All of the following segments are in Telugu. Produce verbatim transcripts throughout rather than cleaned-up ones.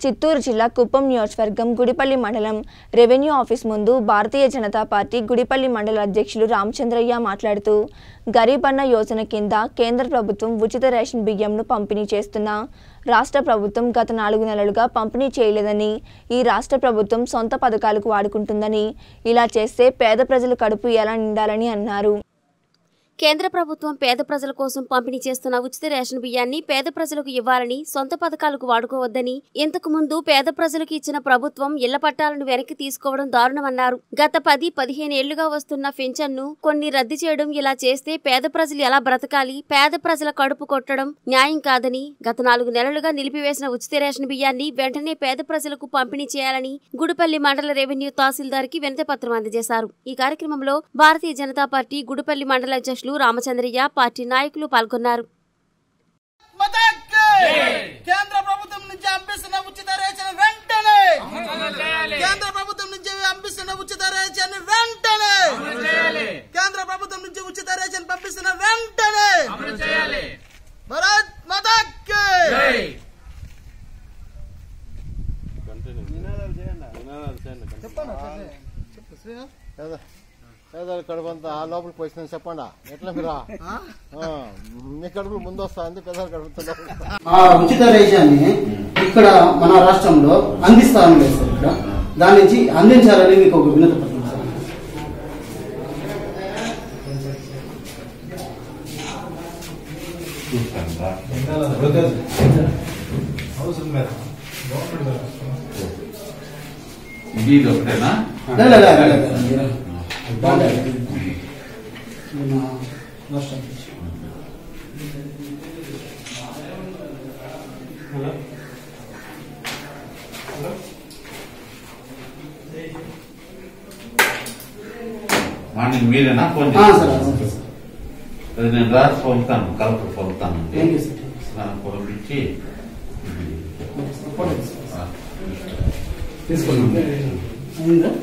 చిత్తూరు జిల్లా కుప్పం నియోజకవర్గం గుడిపల్లి మండలం రెవెన్యూ ఆఫీస్ ముందు భారతీయ జనతా పార్టీ గుడిపల్లి మండల అధ్యక్షులు రామచంద్రయ్య మాట్లాడుతూ గరీబ్ అన్న యోజన కింద కేంద్ర ప్రభుత్వం ఉచిత రేషన్ బియ్యంను పంపిణీ చేస్తున్న రాష్ట్ర ప్రభుత్వం గత నాలుగు నెలలుగా పంపిణీ చేయలేదని, ఈ రాష్ట్ర ప్రభుత్వం సొంత పథకాలకు వాడుకుంటుందని, ఇలా చేస్తే పేద ప్రజల కడుపు ఎలా నిండాలని అన్నారు. కేంద్ర ప్రభుత్వం పేద ప్రజల కోసం పంపిణీ చేస్తున్న ఉచిత రేషన్ బియ్యాన్ని పేద ప్రజలకు ఇవ్వాలని, సొంత పథకాలకు వాడుకోవద్దని, ఇంతకు ముందు పేద ప్రజలకు ఇచ్చిన ప్రభుత్వం ఇళ్ల పట్టాలను వెనక్కి తీసుకోవడం దారుణమన్నారు. గత పది పదిహేను ఏళ్లుగా వస్తున్న పెన్షన్ను కొన్ని రద్దు చేయడం, ఇలా చేస్తే పేద ప్రజలు ఎలా బ్రతకాలి, పేద ప్రజల కడుపు కొట్టడం న్యాయం కాదని, గత నాలుగు నెలలుగా నిలిపివేసిన ఉచిత రేషన్ బియ్యాన్ని వెంటనే పేద ప్రజలకు పంపిణీ చేయాలని గుడిపల్లి మండల రెవెన్యూ తహసీల్దార్ కి వినతి పత్రం అందజేశారు. ఈ కార్యక్రమంలో భారతీయ జనతా పార్టీ గుడిపల్లి మండల అధ్యక్షులు రామచంద్రయ్య, పార్టీ నాయకులు పాల్గొన్నారు. కేంద్ర ప్రభుత్వం నుంచి పంపిస్తున్న ఉచిత రేషన్ వెంటనే కేంద్ర ప్రభుత్వం నుంచి పంపిస్తున్న ఉచిత రేషన్ వెంటనే కేంద్ర ప్రభుత్వం నుంచి ఉచిత రేషన్ పంపిస్తున్న వెంటనే భారత్ మాతా కీ పేదల కడుపు అంతా ఆ లోపలికి పోయిందని చెప్పండి. ఎట్లా మీరా మీ కడుపులు ముందు వస్తాయండి, పేదల కడుపు ఆ ఉచిత రేషాన్ని ఇక్కడ మన రాష్ట్రంలో అందిస్తాను లేదు సార్. ఇక్కడ దాని నుంచి అందించాలని మీకు ఒక వినతి పత్రం సార్. మార్నింగ్ మీరేనా ఫోన్ నేను రాసి పంపుతాను, కలెక్టర్ పంపుతాను. పంపించి తీసుకున్నాం.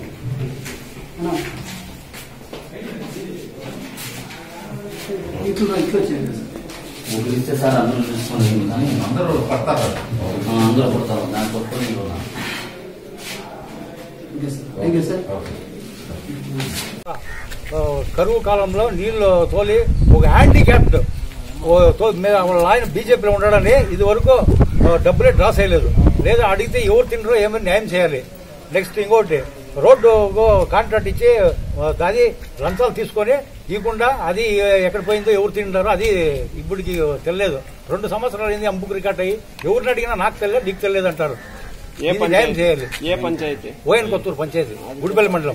ఇట్లా ఇట్లా చేయండి సార్. ఇస్తే సార్ అందరూ తీసుకొని అందరూ పడతారు, అందరూ పడతారు. దాని కొట్టుకొని కరువు కాలంలో నీళ్లు తోలి ఒక హ్యాండిక్యాప్డ్ వాళ్ళ ఆయన బీజేపీలో ఉండడని ఇది వరకు డబ్బులే డ్రా చేయలేదు. లేదా అడిగితే ఎవరు తింటారో ఏమైనా న్యాయం చేయాలి. నెక్స్ట్ ఇంకోటి రోడ్డు కాంట్రాక్ట్ ఇచ్చి అది లంచాలు తీసుకొని ఇవ్వకుండా అది ఎక్కడ పోయిందో ఎవరు తింటారో అది ఇప్పటికి తెలియదు. రెండు సంవత్సరాలు అయింది అంబుకు రికార్డ్ అయ్యి. ఎవరిని అడిగినా నాకు తెలియదు, నీకు తెలియదు అంటారు. న్యాయం చేయాలి. ఏ పంచాయతీ? ఓఎన్ కొత్తూరు పంచాయతీ, గుడిపల్లి మండలం.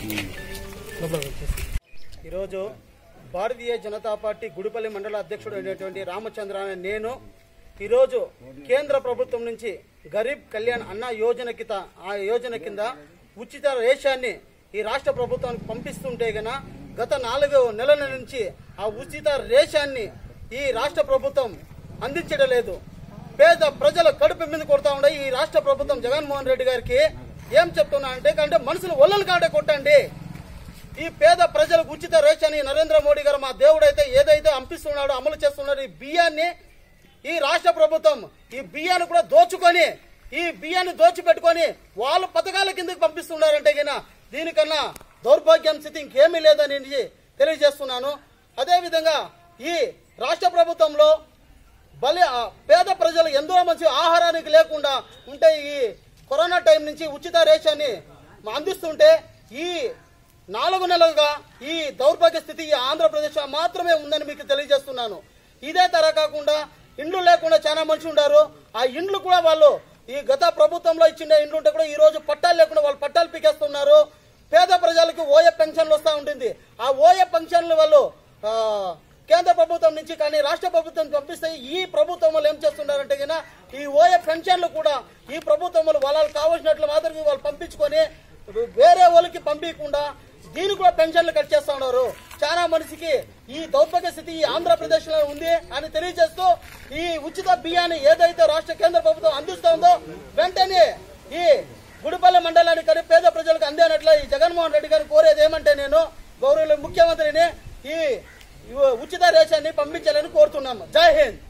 ఈరోజు భారతీయ జనతా పార్టీ గుడిపల్లి మండల అధ్యక్షుడు అయినటువంటి రామచంద్ర అనే నేను ఈరోజు కేంద్ర ప్రభుత్వం నుంచి గరీబ్ కళ్యాణ్ అన్న యోజన కింద ఆ యోజన కింద ఉచిత రేషాన్ని ఈ రాష్ట్ర ప్రభుత్వానికి పంపిస్తుంటే గన గత నాలుగు నెలల నుంచి ఆ ఉచిత రేషాన్ని ఈ రాష్ట్ర ప్రభుత్వం అందించడం లేదు. పేద ప్రజల కడుపు మీద కొడతా ఉండే ఈ రాష్ట్ర ప్రభుత్వం జగన్మోహన్ రెడ్డి గారికి ఏం చెప్తున్నా అంటే కంటే మనుషులు ఒళ్ళలు కాడే కొట్టండి. ఈ పేద ప్రజలకు ఉచిత రేషన్ నరేంద్ర మోడీ గారు మా దేవుడైతే ఏదైతే పంపిస్తున్నాడో అమలు చేస్తున్నాడో ఈ బియ్యాన్ని ఈ రాష్ట్ర ప్రభుత్వం ఈ బియ్యాన్ని కూడా దోచుకొని ఈ బియ్యాన్ని దోచిపెట్టుకొని వాళ్ళ పథకాల కిందకి పంపిస్తున్నారంటే గిన దీనికన్నా దౌర్భాగ్యం స్థితి ఇంకేమీ లేదని తెలియజేస్తున్నాను. అదేవిధంగా ఈ రాష్ట్ర ప్రభుత్వంలో బలి పేద ప్రజలు ఎంతో మంచి ఆహారానికి లేకుండా ఉంటే ఈ కరోనా టైం నుంచి ఉచిత రేషన్ని అందిస్తుంటే ఈ నాలుగు నెలలుగా ఈ దౌర్భాగ్య స్థితి ఆంధ్రప్రదేశ్ మాత్రమే ఉందని మీకు తెలియజేస్తున్నాను. ఇదే తర కాకుండా ఇండ్లు లేకుండా చాలా మనిషి ఉన్నారు. ఆ ఇండ్లు కూడా వాళ్ళు ఈ గత ప్రభుత్వంలో ఇచ్చిన ఇండ్లు ఉంటే కూడా ఈ రోజు పట్టాలు లేకుండా వాళ్ళు పట్టాలు పీకేస్తున్నారు. పేద ప్రజలకు ఓఏ పెన్షన్లు వస్తూ ఉంటుంది. ఆ ఓఏ పెన్షన్లు వాళ్ళు కేంద్ర ప్రభుత్వం నుంచి కానీ రాష్ట్ర ప్రభుత్వం పంపిస్తే ఈ ప్రభుత్వం వాళ్ళు ఏం చేస్తున్నారంటే కన్నా ఈ ఓఏ పెన్షన్లు కూడా ఈ ప్రభుత్వం వాళ్ళకి కావాల్సినట్లు మాత్రమే వాళ్ళు పంపించుకొని వేరే వాళ్ళకి పంపించకుండా దీని కూడా పెన్షన్లు కట్ చేస్తా ఉన్నారు. చాలా మనిషికి ఈ దౌర్భాగ్య స్థితి ఆంధ్రప్రదేశ్ లో ఉంది అని తెలియజేస్తూ ఈ ఉచిత బియ్యాన్ని ఏదైతే రాష్ట్ర కేంద్ర ప్రభుత్వం అందిస్తుందో వెంటనే ఈ గుడిపల్లి మండలానికి పేద ప్రజలకు అందేనట్లు ఈ జగన్మోహన్ రెడ్డి గారిని కోరేది ఏమంటే నేను గౌరవ ముఖ్యమంత్రిని ఈ ఉచిత రేషాన్ని పంపించాలని కోరుతున్నాము. జై హింద్.